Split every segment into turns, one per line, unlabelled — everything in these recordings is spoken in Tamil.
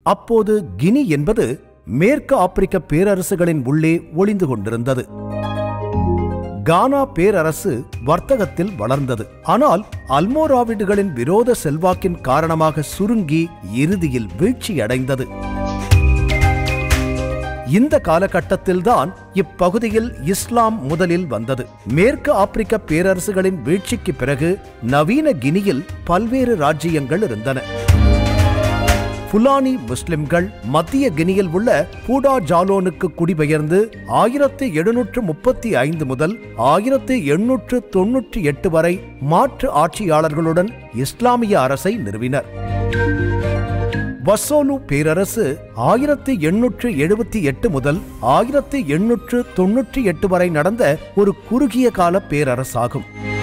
அப்போது கினி என்பது மேற்கு ஆப்பிரிக்க பேரரசுகளின் உள்ளே ஒளிந்து கொண்டிருந்தது. கானா பேரரசு வர்த்தகத்தில் வளர்ந்தது. ஆனால் அல்மோராவிடுகளின் விரோத செல்வாக்கின் காரணமாக சுருங்கி இறுதியில் வீழ்ச்சியடைந்தது. இந்த காலகட்டத்தில்தான் இப்பகுதியில் இஸ்லாம் முதலில் வந்தது. மேற்கு ஆப்பிரிக்க பேரரசுகளின் வீழ்ச்சிக்கு பிறகு நவீன கினியில் பல்வேறு ராஜ்ஜியங்கள் இருந்தன. புலானி முஸ்லிம்கள் மத்திய கினியில் உள்ள பூடா ஜாலோனுக்கு குடிபெயர்ந்து 1735 முதல் 1898 வரை மாற்று ஆட்சியாளர்களுடன் இஸ்லாமிய அரசை நிறுவினர். வசோலு பேரரசு 1878 முதல் 1898 வரை நடந்த ஒரு குறுகிய கால பேரரசாகும்.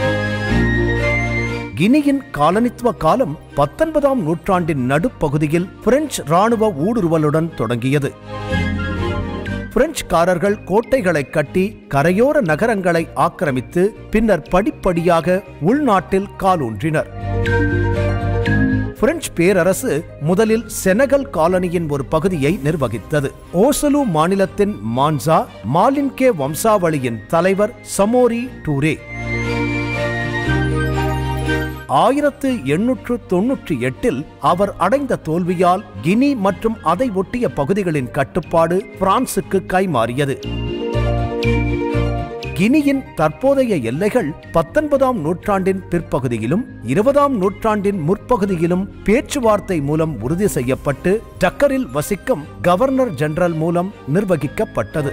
கினியின் காலனித்துவ காலம் 19ஆம் நூற்றாண்டின் நடுப்பகுதியில் பிரெஞ்சு ராணுவ ஊடுருவலுடன் தொடங்கியது. பிரெஞ்சுக்காரர்கள் கோட்டைகளை கட்டி கரையோர நகரங்களை ஆக்கிரமித்து பின்னர் படிப்படியாக உள்நாட்டில் காலூன்றினர். பிரெஞ்சு பேரரசு முதலில் செனகல் காலனியின் ஒரு பகுதியை நிர்வகித்தது. ஓசலு மாநிலத்தின் மான்சா மாலின்கே வம்சாவளியின் தலைவர் சமோரி டூரே 1898 அவர் அடைந்த தோல்வியால் கினி மற்றும் அதை ஒட்டிய பகுதிகளின் கட்டுப்பாடு பிரான்சுக்கு கைமாறியது. கினியின் தற்போதைய எல்லைகள் 19ஆம் நூற்றாண்டின் பிற்பகுதியிலும் 20ஆம் நூற்றாண்டின் முற்பகுதியிலும் பேச்சுவார்த்தை மூலம் உறுதி செய்யப்பட்டு டக்கரில் வசிக்கும் கவர்னர் ஜெனரல் மூலம் நிர்வகிக்கப்பட்டது.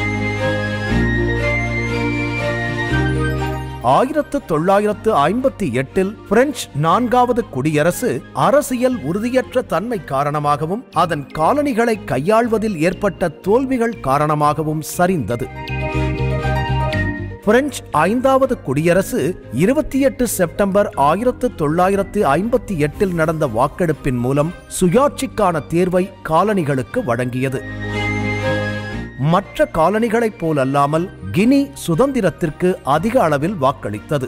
1958 பிரெஞ்சு 4வது குடியரசு அரசியல் உறுதியற்ற தன்மை காரணமாகவும் அதன் காலனிகளை கையாள்வதில் ஏற்பட்ட தோல்விகள் காரணமாகவும் சரிந்தது. பிரெஞ்சு 5வது குடியரசு 28 செப்டம்பர் 1958 நடந்த வாக்கெடுப்பின் மூலம் சுயாட்சிக்கான தேர்வை காலனிகளுக்கு வழங்கியது. மற்ற காலனிகளைப் போலல்லாமல் கினி சுதந்திரத்திற்கு அதிக அளவில் வாக்களித்தது.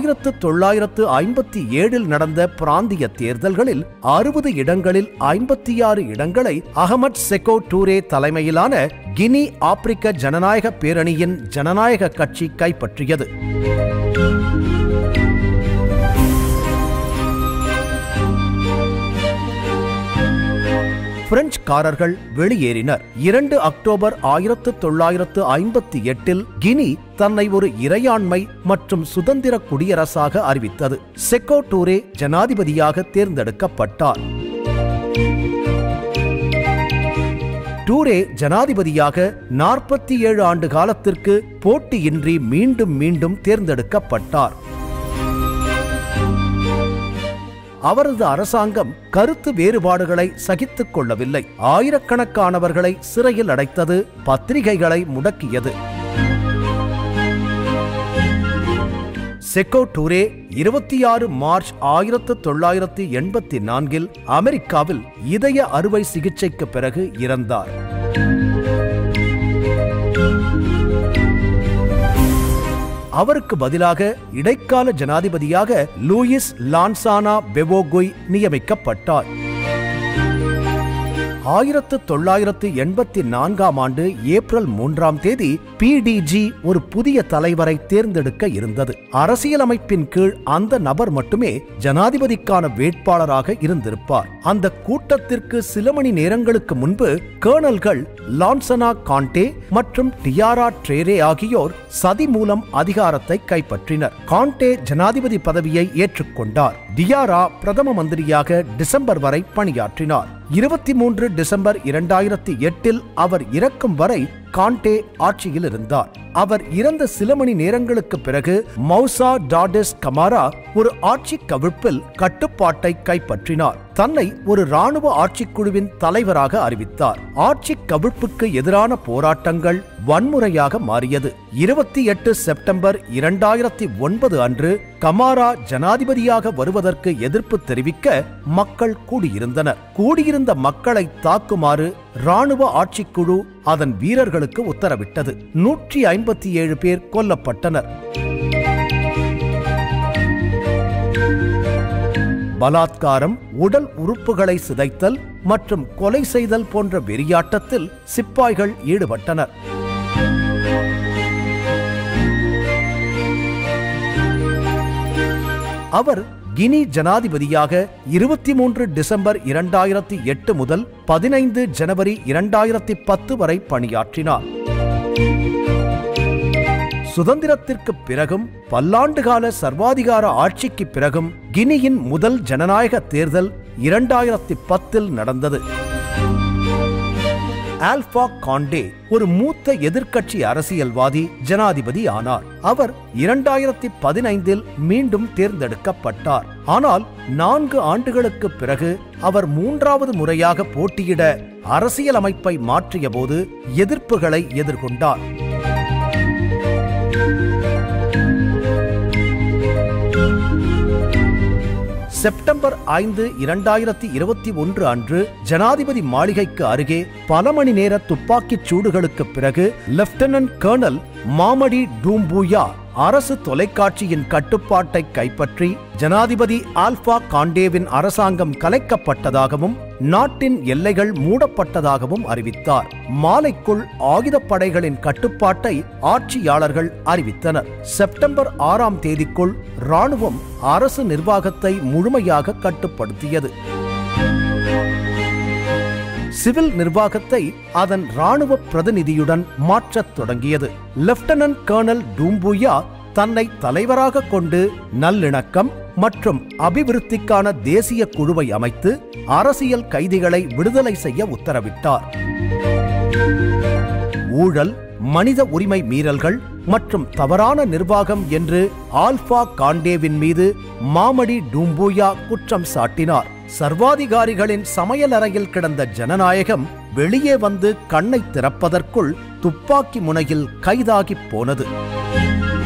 1957 நடந்த பிராந்திய தேர்தல்களில் 60 இடங்களில் 56 இடங்களை அகமட் செகோ டூரே தலைமையிலான கினி ஆப்பிரிக்க ஜனநாயக பேரணியின் ஜனநாயக கட்சி கைப்பற்றியது. பிரெஞ்சுக்காரர்கள் வெளியேறினர். 2 அக்டோபர் 1958 கினி தன்னை ஒரு இறையாண்மை மற்றும் சுதந்திர குடியரசாக அறிவித்தது. செகோ டூரே ஜனாதிபதியாக தேர்ந்தெடுக்கப்பட்டார். டூரே ஜனாதிபதியாக 47 ஆண்டு காலத்திற்கு போட்டியின்றி மீண்டும் தேர்ந்தெடுக்கப்பட்டார். அவரது அரசாங்கம் கருத்து வேறுபாடுகளை சகித்துக் கொள்ளவில்லை. ஆயிரக்கணக்கானவர்களை சிறையில் அடைத்தது, பத்திரிகைகளை முடக்கியது. செகோ டூரே 26 மார்ச் 1984 அமெரிக்காவில் இதய அறுவை சிகிச்சைக்கு பிறகு இறந்தார். அவருக்கு பதிலாக இடைக்கால ஜனாதிபதியாக லூயிஸ் லான்சானா பெவோகுய் நியமிக்கப்பட்டார். 1984 ஆண்டு ஏப்ரல் 3 PDG ஒரு புதிய தலைவரை தேர்ந்தெடுக்க இருந்தது. அரசியலமைப்பின் கீழ் அந்த நபர் மட்டுமே ஜனாதிபதிக்கான வேட்பாளராக இருந்திருப்பார். அந்த கூட்டத்திற்கு சில மணி நேரங்களுக்கு முன்பு கர்னல்கள் லான்சனா காண்டே மற்றும் டியாரா ட்ரேரே ஆகியோர் சதி மூலம் அதிகாரத்தை கைப்பற்றினர். காண்டே ஜனாதிபதி பதவியை ஏற்றுக்கொண்டார். டியாரா பிரதம மந்திரியாக டிசம்பர் வரை பணியாற்றினார். 23 டிசம்பர் 2008 அவர் இறக்கும் வரை காண்டே ஆட்சியில் இருந்தார். அவர் இறந்த சில மணி நேரங்களுக்கு பிறகு மௌசா டாடெஸ் கமாரா ஒரு ஆட்சி கவிழ்ப்பில் கட்டுப்பாட்டை கைப்பற்றினார். தன்னை ஒரு இராணுவ ஆட்சிக்குழுவின் தலைவராக அறிவித்தார். ஆட்சி கவிழ்ப்புக்கு எதிரான போராட்டங்கள் வன்முறையாக மாறியது. 28 செப்டம்பர் 2009 அன்று கமாரா ஜனாதிபதியாக வருவதற்கு எதிர்ப்பு தெரிவிக்க மக்கள் கூடியிருந்தனர். கூடியிருந்த மக்களை தாக்குமாறு இராணுவ ஆட்சிக்குழு அதன் வீரர்களுக்கு உத்தரவிட்டது. 157 பேர் கொல்லப்பட்டனர். பலாத்காரம், உடல் உறுப்புகளை சிதைத்தல் மற்றும் கொலை செய்தல் போன்ற வெறியாட்டத்தில் சிப்பாய்கள் ஈடுபட்டனர். அவர் கினி ஜனாதிபதியாக 23 டிசம்பர் 2008 முதல் 15 ஜனவரி 2010 வரை பணியாற்றினார். சுதந்திரத்திற்கு பிறகும் பல்லாண்டுகால சர்வாதிகார ஆட்சிக்கு பிறகும் கினியின் முதல் ஜனநாயக தேர்தல் 2010 நடந்தது. ஆல்பா காண்டே ஒரு மூத்த எதிர்க்கட்சி அரசியல்வாதி ஜனாதிபதி ஆனார். அவர் 2015 மீண்டும் தேர்ந்தெடுக்கப்பட்டார். ஆனால் 4 ஆண்டுகளுக்கு பிறகு அவர் 3வது முறையாக போட்டியிட அரசியலமைப்பை மாற்றிய போது எதிர்ப்புகளை எதிர்கொண்டார். செப்டம்பர் 5, 2021 அன்று ஜனாதிபதி மாளிகைக்கு அருகே பல மணி நேர துப்பாக்கிச் சூடுகளுக்கு பிறகு லெப்டினன்ட் கர்னல் மாமடி டூம்பூயா அரசு தொலைக்காட்சியின் கட்டுப்பாட்டை கைப்பற்றி ஜனாதிபதி ஆல்பா காண்டேவின் அரசாங்கம் கலைக்கப்பட்டதாகவும் நாட்டின் எல்லைகள் மூடப்பட்டதாகவும் அறிவித்தார். மாலைக்குள் ஆயுதப்படைகளின் கட்டுப்பாட்டை ஆட்சியாளர்கள் அறிவித்தனர். செப்டம்பர் 6ஆம் தேதிக்குள் ராணுவம் அரசு நிர்வாகத்தை முழுமையாக கட்டுப்படுத்தியது. சிவில் நிர்வாகத்தை அதன் ராணுவ பிரதிநிதியுடன் மாற்றத் தொடங்கியது. லெப்டினன்ட் கர்னல் டூம்பூயா தன்னை தலைவராக கொண்டு நல்லிணக்கம் மற்றும் அபிவிருத்திக்கான தேசிய குழுவை அமைத்து அரசியல் கைதிகளை விடுதலை செய்ய உத்தரவிட்டார். ஊழல், மனித உரிமை மீறல்கள் மற்றும் தவறான நிர்வாகம் என்று ஆல்பா காண்டேவின் மீது மாமடி டூம்பூயா குற்றம் சாட்டினார். சர்வாதிகாரிகளின் சமையலறையில் கிடந்த ஜனநாயகம் வெளியே வந்து கண்ணை திறப்பதற்குள் துப்பாக்கி முனையில் கைதாகிப் போனது.